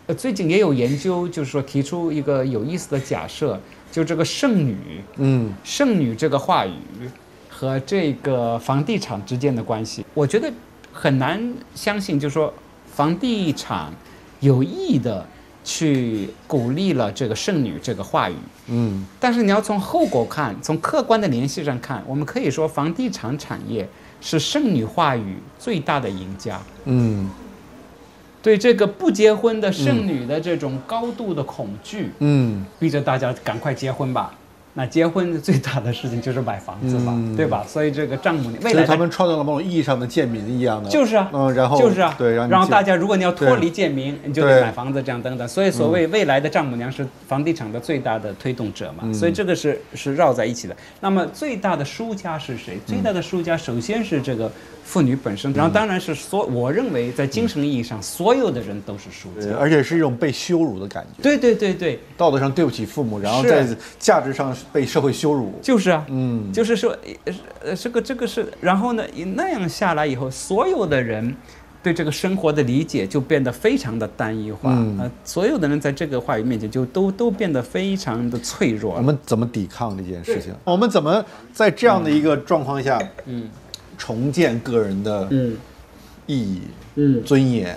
最近也有研究，就是说提出一个有意思的假设，就这个剩女，剩女这个话语和这个房地产之间的关系，我觉得很难相信，就是说房地产有意的去鼓励了这个剩女这个话语，但是你要从后果看，从客观的联系上看，我们可以说房地产产业是剩女话语最大的赢家，对这个不结婚的剩女的这种高度的恐惧，逼着大家赶快结婚吧。那结婚最大的事情就是买房子吧，对吧？所以这个丈母娘，未来他们创造了某种意义上的贱民一样的， 就是啊， 然后就是啊， 对， 然后大家如果你要脱离贱民，你就得买房子，这样等等。所以所谓未来的丈母娘是房地产的最大的推动者嘛，所以这个是绕在一起的。那么最大的输家是谁？最大的输家首先是这个妇女本身，然后当然是我认为在精神意义上，所有的人都是输家， 而且是一种被羞辱的感觉。 对对对对， 道德上对不起父母，然后在价值上被社会羞辱。 就是啊，就是说，这个是，然后呢，那样下来以后，所有的人对这个生活的理解就变得非常的单一化，所有的人在这个话语面前就都变得非常的脆弱。 我们怎么抵抗这件事情？我们怎么在这样的一个状况下，重建个人的意义、尊严？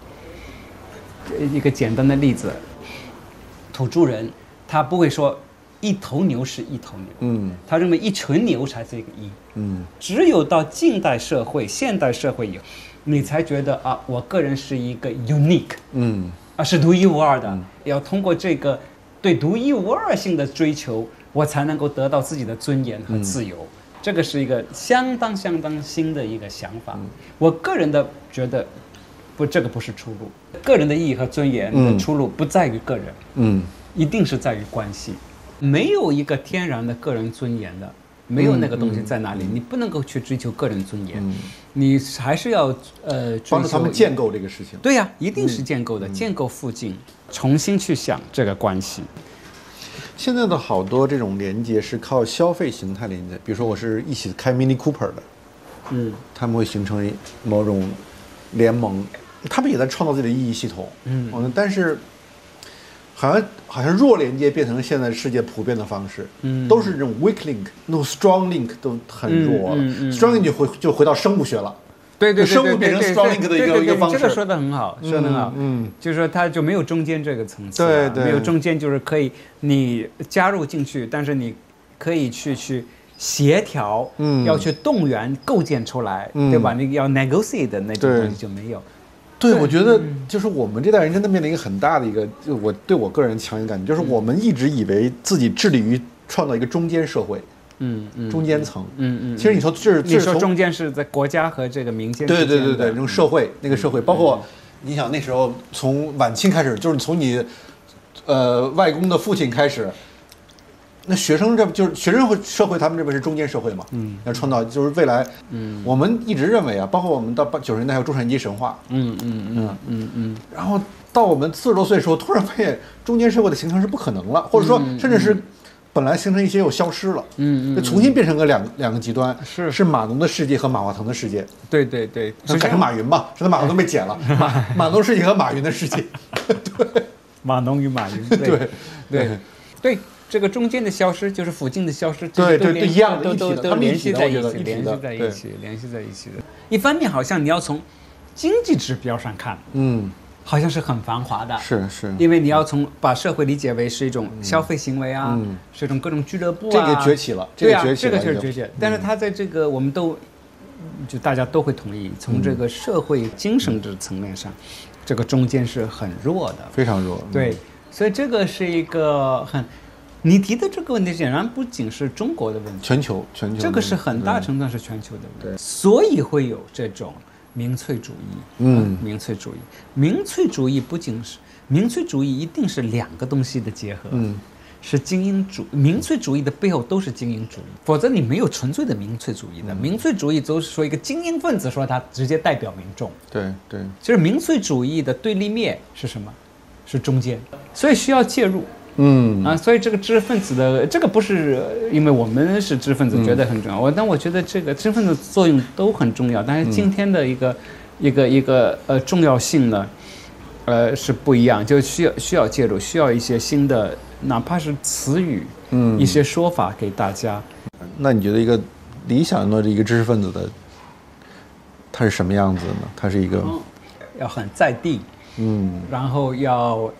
一个简单的例子，土著人他不会说一头牛是一头牛，他认为一群牛才是一个一，只有到近代社会、现代社会以后，你才觉得啊，我个人是一个 unique，是独一无二的，要通过这个对独一无二性的追求，我才能够得到自己的尊严和自由。这个是一个相当新的一个想法。我个人的觉得，这个不是出路。个人的意义和尊严的出路不在于个人，一定是在于关系。没有一个天然的个人尊严的，没有那个东西在哪里，你不能够去追求个人尊严，你还是要帮助他们建构这个事情。 对呀，一定是建构的，建构附近，重新去想这个关系。 现在的好多这种连接是靠消费形态连接，比如说我是一起开 Mini Cooper 的，他们会形成某种联盟，他们也在创造自己的意义系统，但是好像弱连接变成现在世界普遍的方式，都是这种 weak link， 那种 strong link 都很弱了，strong link 就回到生物学了。 对， 生物变成 strong link 的一个方式。 这个说得很好，说得很好。就是说它就没有中间这个层次， 对， 没有中间，就是可以你加入进去，但是你可以去协调，要去动员构建出来，对吧？你要 negotiate 的那种东西就没有。 对，我觉得就是我们这代人真的面临一个很大的一个，就我对我个人强烈的感觉，就是我们一直以为自己致力于创造一个中间社会，中间层，其实你说你说中间是在国家和这个民间之间的， 对，这种社会，那个社会，包括你想那时候从晚清开始，就是从你外公的父亲开始。那学生就是学生社会，他们这边是中间社会嘛，要创造就是未来，我们一直认为啊，包括我们到90年代还有中产阶级神话，然后到我们40多岁的时候，突然发现中间社会的形成是不可能了，或者说甚至是本来形成一些又消失了，就重新变成个两个极端，是码农的世界和马化腾的世界， 对， 改成马云嘛，现在马化腾被剪了，马农世界和马云的世界，对， 马农与马云，对。这个中间的消失就是附近的消失， 对，一样的， 都联系在一起，联系在一起的。一方面好像你要从经济指标上看，好像是很繁华的， 是， 因为你要把社会理解为是一种消费行为啊，是一种各种俱乐部啊， 这个崛起了， 对啊，这个就是崛起。但是它在这个我们就大家都会同意，从这个社会精神的层面上，这个中间是很弱的， 非常弱。 对，所以这个是一个你提的这个问题显然不仅是中国的问题， 全球这个是很大程度上是全球的问题，所以会有这种民粹主义。民粹主义不仅是民粹主义，一定是两个东西的结合。是精英主义，民粹主义的背后都是精英主义，否则你没有纯粹的民粹主义的。民粹主义都是说一个精英分子说他直接代表民众。 对， 其实民粹主义的对立面是什么？是中间，所以需要介入。所以这个知识分子的这个不是因为我们是知识分子觉得很重要，但我觉得这个知识分子作用都很重要。但是今天的一个重要性呢， 是不一样，就需要介入，需要一些新的，哪怕是词语，一些说法给大家。 那你觉得一个理想的一个知识分子的，他是什么样子的呢？他是一个要很在地，然后要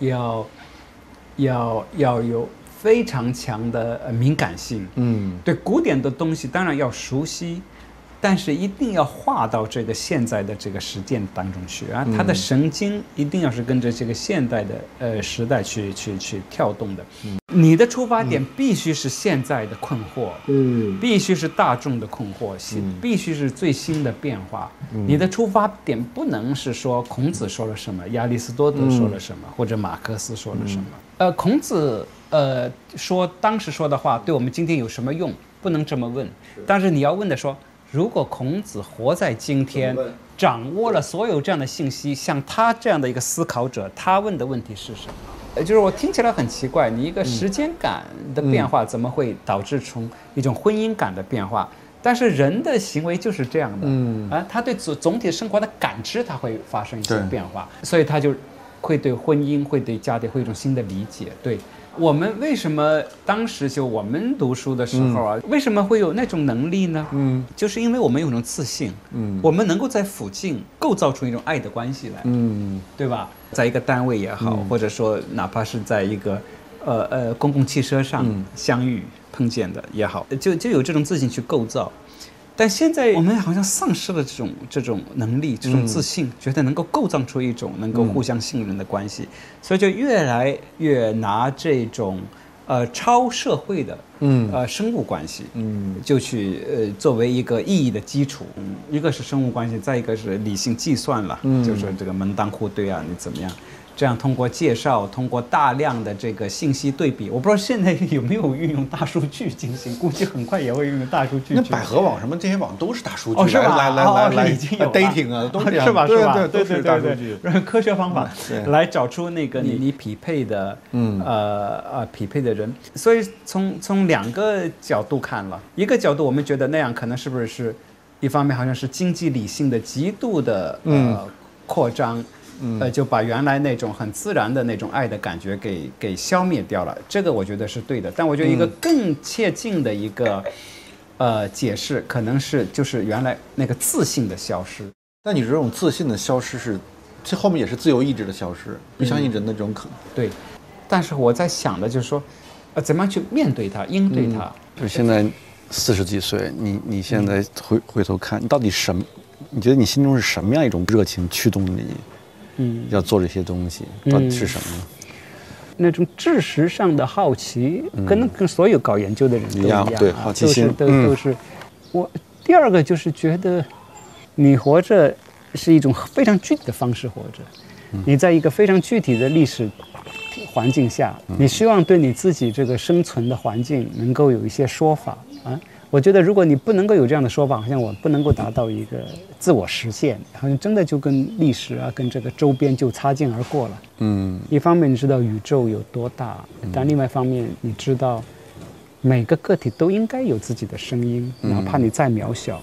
有非常强的敏感性，对古典的东西当然要熟悉。但是一定要划到这个现在的这个实践当中去啊，他的神经一定要是跟着这个现代的时代去跳动的。你的出发点必须是现在的困惑，必须是大众的困惑，必须是最新的变化。你的出发点不能是说孔子说了什么，亚里士多德说了什么，或者马克思说了什么。孔子说当时说的话对我们今天有什么用？不能这么问。但是你要问的说，如果孔子活在今天，掌握了所有这样的信息，像他这样的一个思考者，他问的问题是什么？就是我听起来很奇怪，你一个时间感的变化怎么会导致从一种婚姻感的变化？但是人的行为就是这样的，他对总体生活的感知，他会发生一些变化，所以他就会对婚姻、会对家庭会有一种新的理解。对。我们为什么当时就我们读书的时候啊，为什么会有那种能力呢？就是因为我们有种自信，我们能够在附近构造出一种爱的关系来，对吧？在一个单位也好，或者说哪怕是在一个公共汽车上相遇碰见的也好，就有这种自信去构造。但现在我们好像丧失了这种能力，这种自信，觉得能够构造出一种能够互相信任的关系，所以就越来越拿这种超社会的生物关系，就去作为一个意义的基础。一个是生物关系，再一个是理性计算了，就是这个门当户对啊，你怎么样？这样通过介绍，通过大量的这个信息对比，我不知道现在有没有运用大数据进行，估计很快也会运用大数据。 那百合网什么这些网都是大数据， 是吧？ 来已经有 dating 啊，都是吧？ 对，都是大数据， 科学方法来找出那个你匹配的匹配的人。所以从两个角度看了，一个角度我们觉得那样可能是不是一方面好像是经济理性的极度的扩张。就把原来那种很自然的那种爱的感觉给消灭掉了，这个我觉得是对的。但我觉得一个更切近的一个解释，可能是就是原来那个自信的消失。 但你这种自信的消失这后面也是自由意志的消失，不相信人的这种可能。 对，但是我在想的就是说，怎么样去面对它，应对它。 就现在40几岁，你现在回头看，你到底你觉得你心中是什么样一种热情驱动你？要做这些东西，到底是什么呢？ 那种知识上的好奇，跟所有搞研究的人都一样， 对，好奇心都是。我第二个就是觉得，你活着是一种非常具体的方式活着，你在一个非常具体的历史环境下，你希望对你自己这个生存的环境能够有一些说法啊。我觉得如果你不能够有这样的说法，好像我不能够达到一个自我实现，好像真的就跟历史啊，跟这个周边就擦肩而过了。一方面你知道宇宙有多大，但另外一方面你知道每个个体都应该有自己的声音，哪怕你再渺小。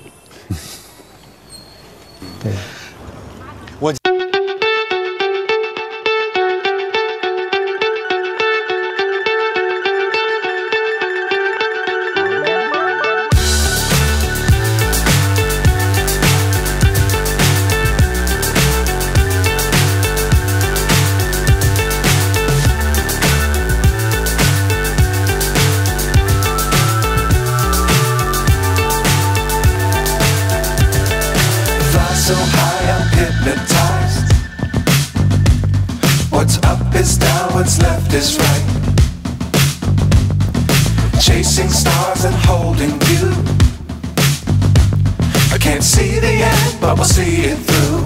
对。 So high I'm hypnotized. What's up is down, what's left is right. Chasing stars and holding you. I can't see the end, but we'll see it through.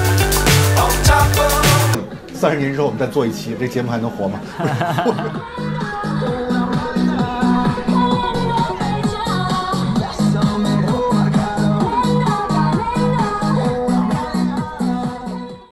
30年之后我们再做一期，这节目还能活吗？